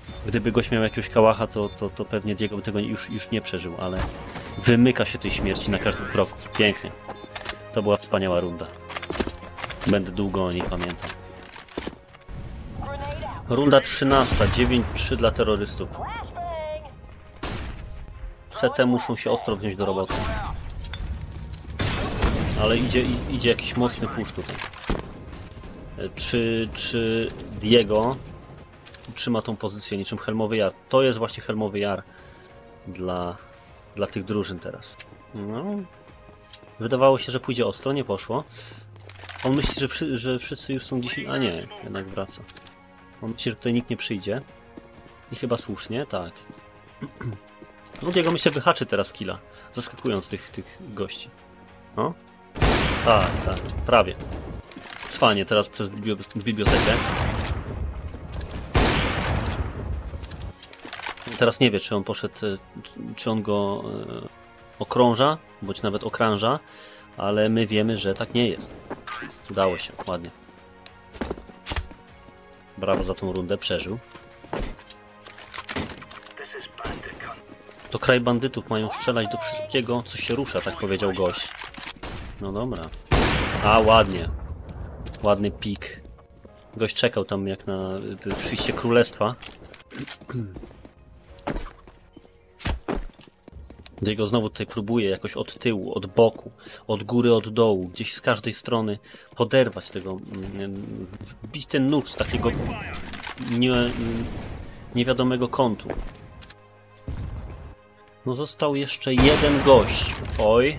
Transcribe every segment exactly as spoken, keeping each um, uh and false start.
Gdyby gość miał jakiegoś kałacha, to, to, to pewnie Diego by tego już, już nie przeżył, ale wymyka się tej śmierci na każdym kroku. Pięknie. To była wspaniała runda. Będę długo o niej pamiętał. Runda trzynasta. dziewięć trzy dla terrorystów. C T muszą się ostro wziąć do roboty. Ale idzie, idzie jakiś mocny push tutaj. Czy, czy Diego trzyma tą pozycję niczym Helmowy Jar? To jest właśnie Helmowy Jar dla, dla tych drużyn teraz. No. Wydawało się, że pójdzie ostro, nie poszło. On myśli, że, przy, że wszyscy już są gdzieś... A nie, jednak wraca. On myśli, że tutaj nikt nie przyjdzie. I chyba słusznie, tak. No Diego myślę wyhaczy teraz killa, zaskakując tych, tych gości. No. Tak, tak, prawie. Cwanie teraz przez bibliotekę. Teraz nie wie, czy on poszedł, czy on go okrąża, bądź nawet okrąża, ale my wiemy, że tak nie jest. Udało się, ładnie. Brawo za tą rundę, przeżył. To kraj bandytów, mają strzelać do wszystkiego, co się rusza, tak powiedział gość. No dobra. A, ładnie. Ładny pik. Gość czekał tam jak na przyjście królestwa. Diego znowu tutaj próbuje jakoś od tyłu, od boku, od góry, od dołu, gdzieś z każdej strony poderwać tego, wbić ten nóż z takiego nie, niewiadomego kątu. No został jeszcze jeden gość. Oj.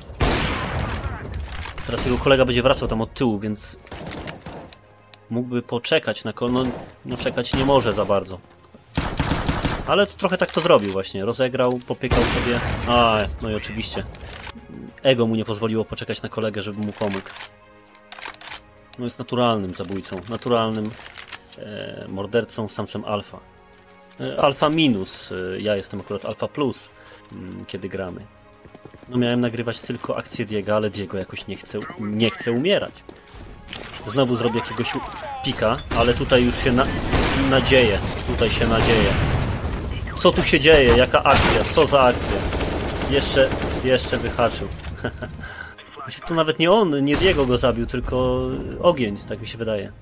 Teraz jego kolega będzie wracał tam od tyłu, więc mógłby poczekać na kolno. No czekać nie może za bardzo. Ale to trochę tak to zrobił właśnie. Rozegrał, popykał sobie. A, no i oczywiście. Ego mu nie pozwoliło poczekać na kolegę, żeby mu pomógł. No jest naturalnym zabójcą. Naturalnym e, mordercą, samcem alfa. E, alfa minus. E, ja jestem akurat alfa plus, m, kiedy gramy. No miałem nagrywać tylko akcję Diego, ale Diego jakoś nie chce, nie chce umierać. Znowu zrobię jakiegoś pika, ale tutaj już się na, nadzieję. Tutaj się nadzieję. Co tu się dzieje? Jaka akcja? Co za akcja? Jeszcze, jeszcze wyhaczył. To nawet nie on, nie Diego go zabił, tylko ogień, tak mi się wydaje.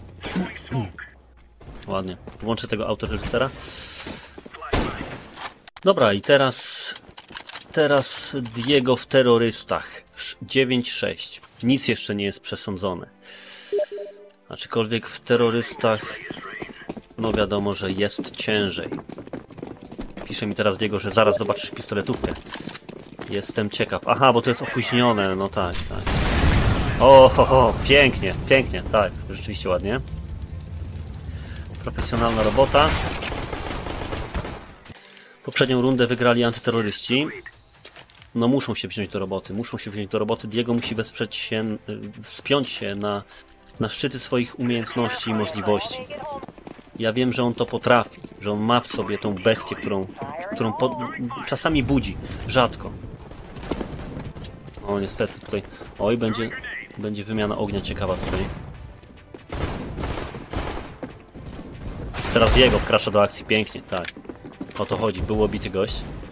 Ładnie. Włączę tego autoreżysera. Dobra, i teraz... Teraz Diego w terrorystach. dziewięć sześć. Nic jeszcze nie jest przesądzone. Aczkolwiek w terrorystach... No wiadomo, że jest ciężej. Pisze mi teraz Diego, że zaraz zobaczysz pistoletówkę. Jestem ciekaw. Aha, bo to jest opóźnione. No tak, tak. O, ho, ho, pięknie, pięknie. Tak, rzeczywiście ładnie. Profesjonalna robota. Poprzednią rundę wygrali antyterroryści. No muszą się wziąć do roboty. Muszą się wziąć do roboty. Diego musi wesprzeć się, wspiąć się na, na szczyty swoich umiejętności i możliwości. Ja wiem, że on to potrafi, że on ma w sobie tą bestię, którą, którą po, czasami budzi, rzadko. O, niestety tutaj... Oj, będzie, będzie wymiana ognia ciekawa tutaj. Teraz Diego wkracza do akcji, pięknie, tak. O to chodzi, był obity gość.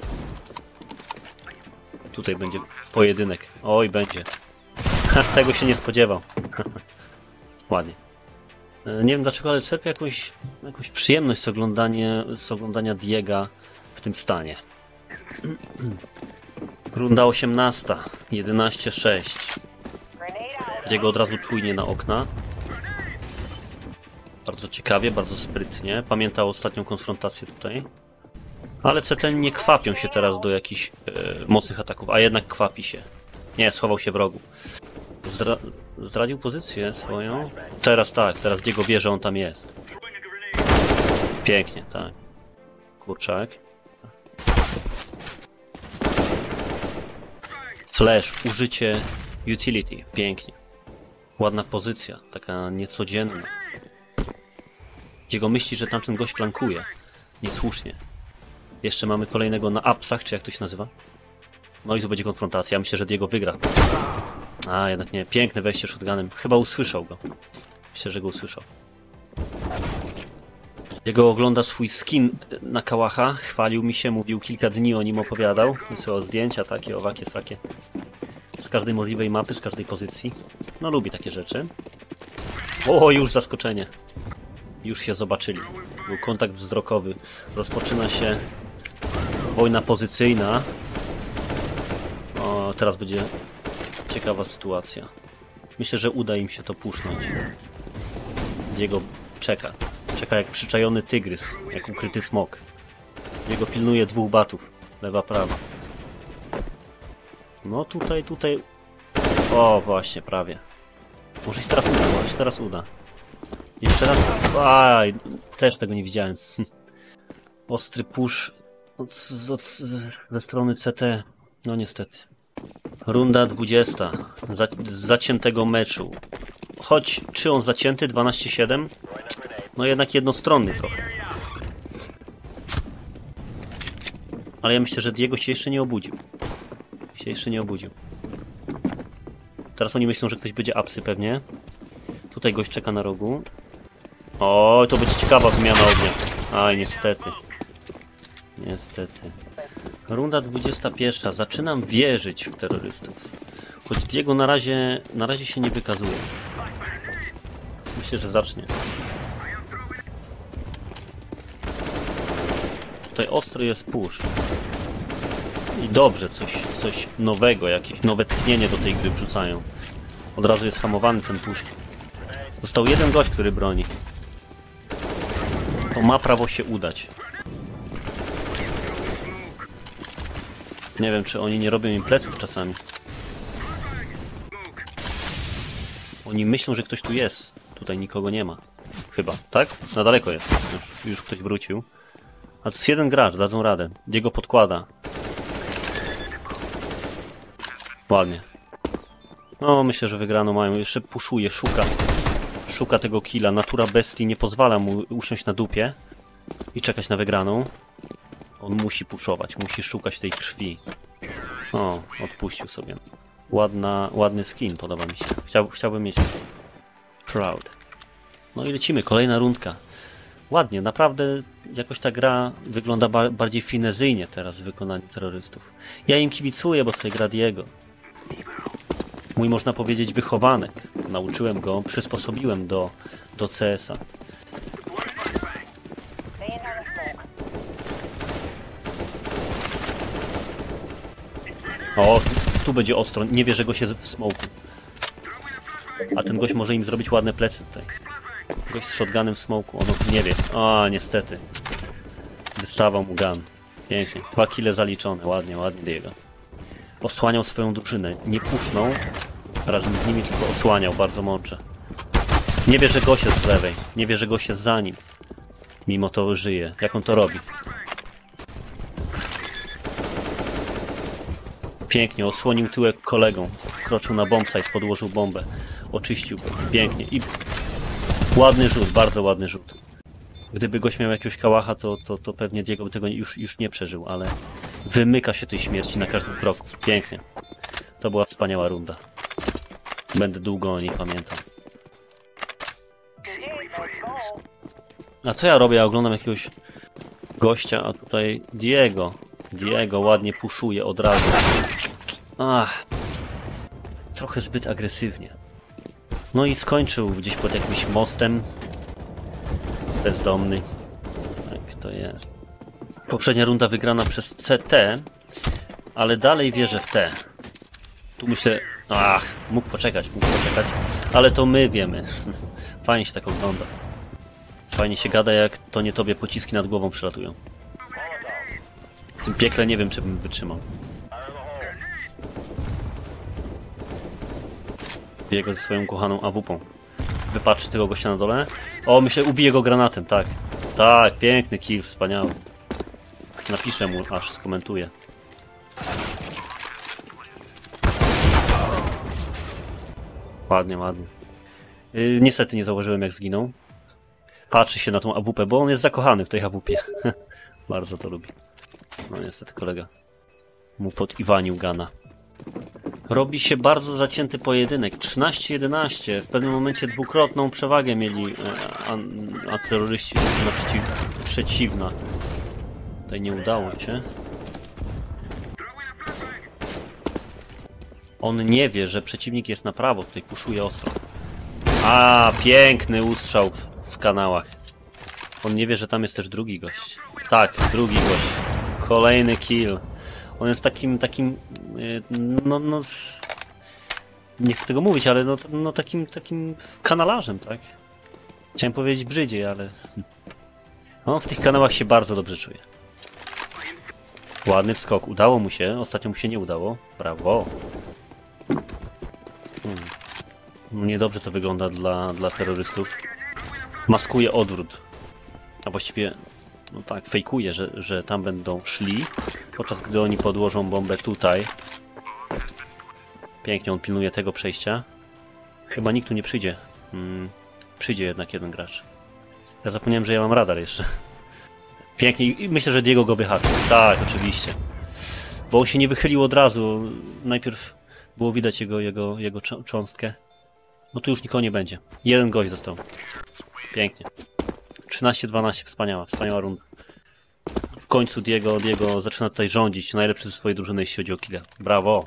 Tutaj będzie pojedynek. Oj, będzie. Tego się nie spodziewał. Ładnie. Nie wiem dlaczego, ale czerpię jakąś, jakąś przyjemność z oglądania, z oglądania Diega w tym stanie. Runda osiemnasta. jedenaście sześć. Diego od razu czujnie na okna. Bardzo ciekawie, bardzo sprytnie. Pamiętał ostatnią konfrontację tutaj. Ale C T nie kwapią się teraz do jakichś e, mocnych ataków, a jednak kwapi się. Nie, schował się w rogu. Zdra zdradził pozycję swoją. Teraz tak, teraz Diego wie, że on tam jest. Pięknie, tak. Kurczak. Flash, użycie utility. Pięknie. Ładna pozycja, taka niecodzienna. Diego myśli, że tamten gość flankuje. Niesłusznie. Jeszcze mamy kolejnego na apsach, czy jak to się nazywa? No i tu będzie konfrontacja. Myślę, że Diego wygra. A, jednak nie. Piękne wejście shotgunem. Chyba usłyszał go. Myślę, że go usłyszał. Jego ogląda swój skin na kałacha, chwalił mi się, mówił, kilka dni o nim opowiadał, wysyłał zdjęcia takie, owakie, sakie. Z każdej możliwej mapy, z każdej pozycji. No lubi takie rzeczy. O, już zaskoczenie. Już się zobaczyli. Był kontakt wzrokowy. Rozpoczyna się wojna pozycyjna. O, teraz będzie ciekawa sytuacja. Myślę, że uda im się to pusznąć. Diego czeka. Czeka jak przyczajony tygrys, jak ukryty smok. Jego pilnuje dwóch batów. Lewa, prawa. No tutaj, tutaj... O, właśnie, prawie. Może się teraz uda, może się teraz uda. Jeszcze raz... Aj, też tego nie widziałem. Ostry push od, od, ze strony C T. No niestety. Runda dwudziesta. Za, z zaciętego meczu. Choć, czy on zacięty? dwanaście siedem? No jednak jednostronny trochę. Ale ja myślę, że Diego się jeszcze nie obudził. Się jeszcze nie obudził. Teraz oni myślą, że ktoś będzie apsy pewnie. Tutaj gość czeka na rogu. O, to będzie ciekawa wymiana ognia. Aj, niestety. Niestety. Runda dwudziesta pierwsza. Zaczynam wierzyć w terrorystów. Choć Diego na razie, na razie się nie wykazuje. Myślę, że zacznie. Tutaj ostry jest push. I dobrze, coś, coś nowego, jakieś nowe tchnienie do tej gry wrzucają. Od razu jest hamowany ten push. Został jeden gość, który broni. To ma prawo się udać. Nie wiem, czy oni nie robią im pleców czasami. Oni myślą, że ktoś tu jest. Tutaj nikogo nie ma. Chyba, tak? Na daleko jest. Już, już ktoś wrócił. A to jest jeden gracz, dadzą radę. Diego podkłada. Ładnie. No, myślę, że wygrano mają. Jeszcze puszuje, szuka. Szuka tego killa. Natura bestii nie pozwala mu usiąść na dupie i czekać na wygraną. On musi puszować, musi szukać tej krwi. O, odpuścił sobie. Ładna, ładny skin, podoba mi się. Chciał, chciałbym mieć Proud. No i lecimy, kolejna rundka. Ładnie, naprawdę jakoś ta gra wygląda ba bardziej finezyjnie teraz w wykonaniu terrorystów. Ja im kibicuję, bo tutaj gra Diego. Mój, można powiedzieć, wychowanek. Nauczyłem go, przysposobiłem do, do C S a. O, tu będzie ostro. Nie wierzę go się w smoku. A ten gość może im zrobić ładne plecy tutaj. Gość z shotgunem w smoku. On nie wie. A, niestety. Wystawał mu gun. Pięknie. Dwa kile zaliczone. Ładnie, ładnie Diego. Osłaniał swoją drużynę. Nie pusznął razem z nimi, tylko osłaniał. Bardzo mądrze. Nie wie, że gość jest z lewej. Nie wie, że gość jest za nim. Mimo to żyje. Jak on to robi? Pięknie. Osłonił tyłek kolegą. Kroczył na bombsite, podłożył bombę. Oczyścił go. Pięknie. I ładny rzut. Bardzo ładny rzut. Gdyby gość miał jakiegoś kałacha, to, to, to pewnie Diego by tego już, już nie przeżył, ale wymyka się tej śmierci na każdym kroku. Pięknie. To była wspaniała runda. Będę długo o niej pamiętał. A co ja robię? Ja oglądam jakiegoś gościa, a tutaj Diego. Diego ładnie puszuje od razu. Ach, trochę zbyt agresywnie. No i skończył gdzieś pod jakimś mostem. Bezdomny. Tak to jest. Poprzednia runda wygrana przez C T, ale dalej wierzę w T. Tu myślę, ach, mógł poczekać, mógł poczekać, ale to my wiemy. Fajnie się tak ogląda. Fajnie się gada, jak to nie tobie pociski nad głową przylatują. W tym piekle nie wiem, czy bym wytrzymał. Diego ze swoją kochaną A W P-ą. Wypatrzy tego gościa na dole. O, myślę, ubije go granatem, tak. Tak, piękny kill, wspaniały. Napiszę mu, aż skomentuję. Ładnie, ładnie. Yy, niestety nie zauważyłem, jak zginął. Patrzy się na tą A W P, bo on jest zakochany w tej A W P. Bardzo to lubi. No niestety kolega mu pod Iwanił gana. Robi się bardzo zacięty pojedynek. trzynaście jedenaście. W pewnym momencie dwukrotną przewagę mieli a, a terroryści naprzeciw, przeciwna. Tutaj nie udało się. On nie wie, że przeciwnik jest na prawo. Tutaj puszuje ostro. A, piękny ustrzał w kanałach. On nie wie, że tam jest też drugi gość. Tak, drugi gość. Kolejny kill. On jest takim, takim, no, no, nie chcę tego mówić, ale no, no takim, takim kanalarzem, tak? Chciałem powiedzieć brzydziej, ale on w tych kanałach się bardzo dobrze czuje. Ładny wskok, udało mu się, ostatnio mu się nie udało. Brawo. Hmm. No niedobrze to wygląda dla, dla terrorystów. Maskuje odwrót. A właściwie, no tak, fejkuje, że, że tam będą szli, podczas gdy oni podłożą bombę tutaj. Pięknie, on pilnuje tego przejścia. Chyba nikt tu nie przyjdzie. Hmm, przyjdzie jednak jeden gracz. Ja zapomniałem, że ja mam radar jeszcze. Pięknie, i myślę, że Diego go wyhaczył. Tak, oczywiście. Bo on się nie wychylił od razu. Najpierw było widać jego, jego, jego cząstkę. No tu już nikogo nie będzie. Jeden gość został. Pięknie. trzynaście dwanaście, wspaniała, wspaniała runda. W końcu Diego, Diego zaczyna tutaj rządzić. Najlepszy ze swojej drużyny, jeśli chodzi o killa. Brawo!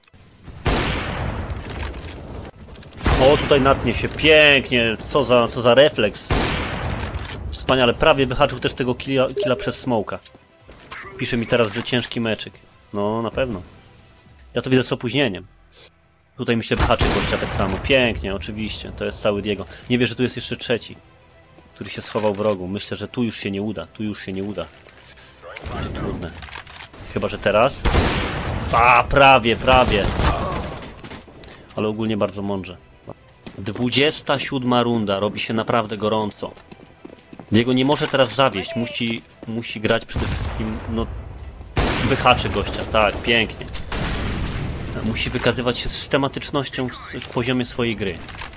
O, tutaj natnie się pięknie. Co za, co za refleks. Wspaniale. Prawie wyhaczył też tego killa, killa przez smoka. Pisze mi teraz, że ciężki meczyk. No, na pewno. Ja to widzę z opóźnieniem. Tutaj myślę, wyhaczy gościa tak samo. Pięknie, oczywiście. To jest cały Diego. Nie wie, że tu jest jeszcze trzeci, który się schował w rogu. Myślę, że tu już się nie uda. Tu już się nie uda. Będzie trudne. Chyba, że teraz. A, prawie, prawie. Ale ogólnie bardzo mądrze. dwudziesta siódma runda. Robi się naprawdę gorąco. Diego nie może teraz zawieść. Musi, musi grać przede wszystkim, no, wyhaczy gościa. Tak, pięknie. Musi wykazywać się systematycznością w, w poziomie swojej gry.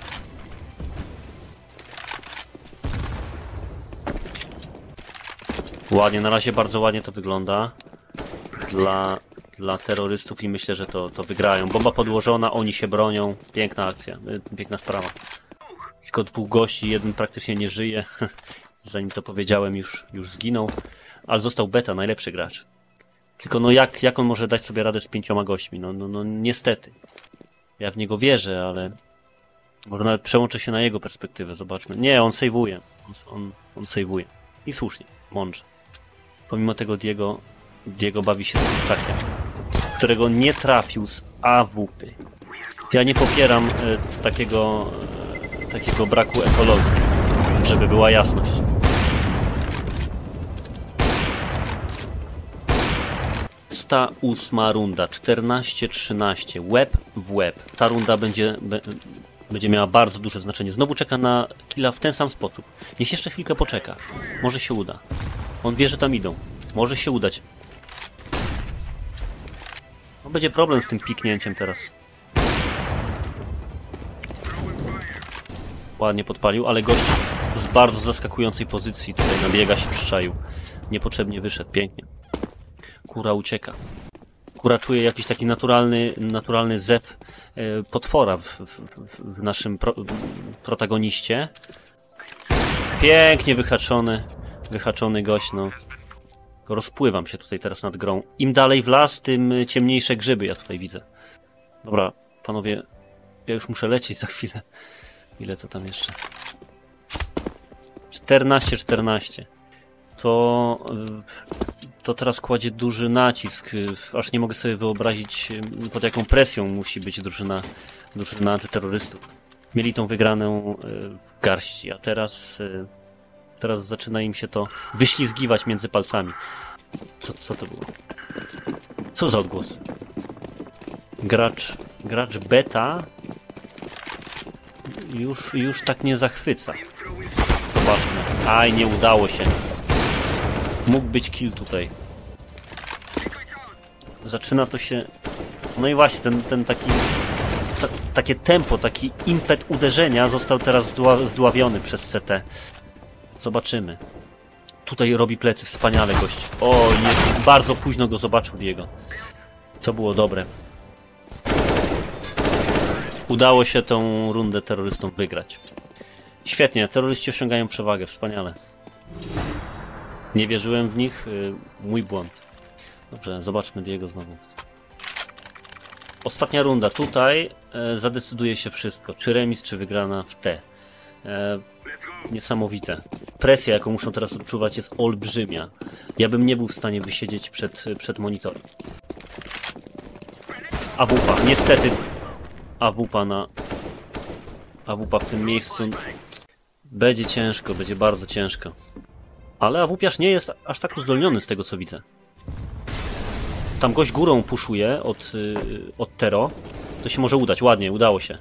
Ładnie, na razie bardzo ładnie to wygląda dla, dla terrorystów i myślę, że to, to wygrają. Bomba podłożona, oni się bronią. Piękna akcja, piękna sprawa. Tylko dwóch gości, jeden praktycznie nie żyje. Zanim to powiedziałem, już, już zginął. Ale został Beta, najlepszy gracz. Tylko no jak, jak on może dać sobie radę z pięcioma gośćmi? No, no, no niestety. Ja w niego wierzę, ale może nawet przełączę się na jego perspektywę, zobaczmy. Nie, on sejwuje. On, on, on sejwuje. I słusznie, mądrze. Pomimo tego Diego, Diego bawi się z kurczakiem, którego nie trafił z A W P. Ja nie popieram e, takiego, e, takiego braku ekologii, żeby była jasność. dwudziesta ósma runda, czternaście trzynaście, łeb w łeb. Ta runda będzie, be, będzie miała bardzo duże znaczenie. Znowu czeka na killa w ten sam sposób. Niech jeszcze chwilkę poczeka. Może się uda. On wie, że tam idą. Może się udać. No, będzie problem z tym piknięciem teraz. Ładnie podpalił, ale gość z bardzo zaskakującej pozycji tutaj nabiega się, przyczaił. Niepotrzebnie wyszedł, pięknie. Kura ucieka. Kura czuje jakiś taki naturalny, naturalny zew e, potwora w, w, w naszym pro, protagoniście. Pięknie wyhaczony, wyhaczony gość, no. Rozpływam się tutaj teraz nad grą. Im dalej w las, tym ciemniejsze grzyby ja tutaj widzę. Dobra, panowie, ja już muszę lecieć za chwilę. Ile to tam jeszcze? czternaście czternaście. To, to teraz kładzie duży nacisk. Aż nie mogę sobie wyobrazić, pod jaką presją musi być drużyna, drużyna antyterrorystów. Mieli tą wygraną w garści, a teraz, teraz zaczyna im się to wyślizgiwać między palcami. Co, co to było? Co za odgłos? Gracz, gracz beta już, już tak nie zachwyca. Zobaczmy. Aj, nie udało się. Mógł być kill tutaj. Zaczyna to się... No i właśnie, ten, ten taki... Ta, takie tempo, taki impet uderzenia został teraz zdła, zdławiony przez C T. Zobaczymy. Tutaj robi plecy, wspaniale gość. O, jest, bardzo późno go zobaczył Diego. To było dobre. Udało się tą rundę terrorystom wygrać. Świetnie, terroryści osiągają przewagę, wspaniale. Nie wierzyłem w nich, mój błąd. Dobrze, zobaczmy Diego znowu. Ostatnia runda. Tutaj e, zadecyduje się wszystko. Czy remis, czy wygrana w T. E, niesamowite. Presja, jaką muszą teraz odczuwać, jest olbrzymia. Ja bym nie był w stanie wysiedzieć przed, przed monitorem. A W P A, niestety. A W P A na... A W P A w tym miejscu... Będzie ciężko, będzie bardzo ciężko. Ale AWP-iarz nie jest aż tak uzdolniony z tego, co widzę. Tam gość górą puszuje od, yy, od Tero. To się może udać, ładnie, udało się.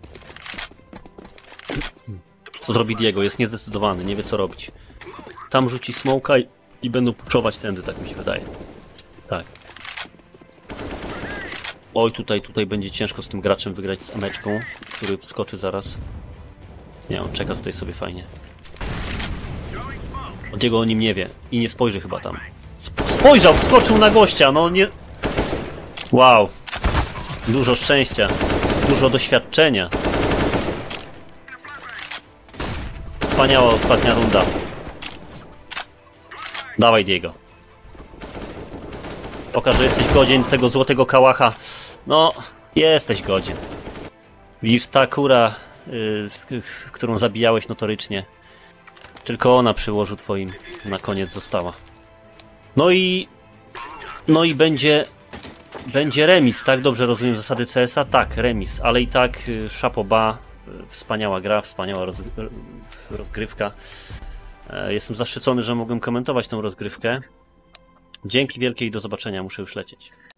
Co zrobi Diego? Jest niezdecydowany, nie wie co robić. Tam rzuci smoka i, i będą puszować tędy, tak mi się wydaje. Tak. Oj, tutaj, tutaj będzie ciężko z tym graczem wygrać z Ameczką, który wskoczy zaraz. Nie, on czeka tutaj sobie fajnie. Diego o nim nie wie i nie spojrzy chyba tam. Spojrzał, wskoczył na gościa, no nie... Wow. Dużo szczęścia, dużo doświadczenia. Wspaniała ostatnia runda. Dawaj Diego. Pokaż, że jesteś godzien tego złotego kałacha. No, jesteś godzien. Widzisz, ta kura, yy, którą zabijałeś notorycznie, tylko ona przy łożu twoim na koniec została. No i... No i będzie... Będzie remis, tak? Dobrze rozumiem zasady C S a? Tak, remis, ale i tak chapeau bas, wspaniała gra, wspaniała roz, rozgrywka. Jestem zaszczycony, że mogłem komentować tę rozgrywkę. Dzięki wielkie i do zobaczenia, muszę już lecieć.